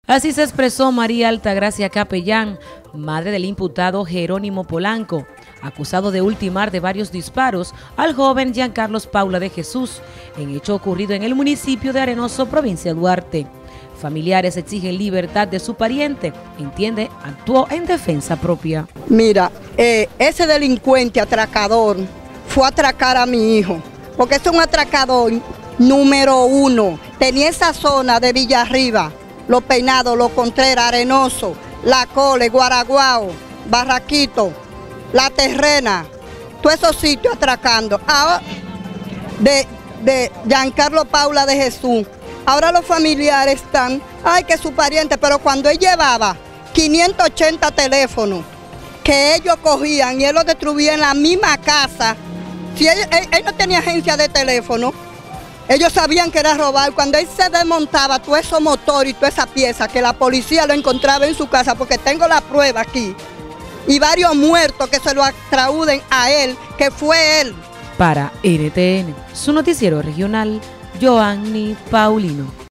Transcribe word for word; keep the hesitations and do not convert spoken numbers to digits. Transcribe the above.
Así se expresó María Altagracia Capellán, madre del imputado Jerónimo Polanco, acusado de ultimar de varios disparos al joven Giancarlos Paula de Jesús, en hecho ocurrido en el municipio de Arenoso, provincia de Duarte. Familiares exigen libertad de su pariente. Entiende, actuó en defensa propia. Mira, eh, ese delincuente atracador fue a atracar a mi hijo, porque es un atracador número uno. Tenía esa zona de Villarriba, Los Peinados, Los Contreras, Arenoso, La Cole, Guaraguao, Barraquito, La Terrena, todos esos sitios atracando. Ahora, de, de Giancarlo Paula de Jesús. Ahora los familiares están, ay, que su pariente, pero cuando él llevaba quinientos ochenta teléfonos que ellos cogían y él los destruía en la misma casa, si él, él, él no tenía agencia de teléfono, ellos sabían que era robar. Cuando él se desmontaba todo esos motores y toda esa pieza, que la policía lo encontraba en su casa, porque tengo la prueba aquí, y varios muertos que se lo atrauden a él, que fue él. Para N T N, su noticiero regional, Joanny Paulino.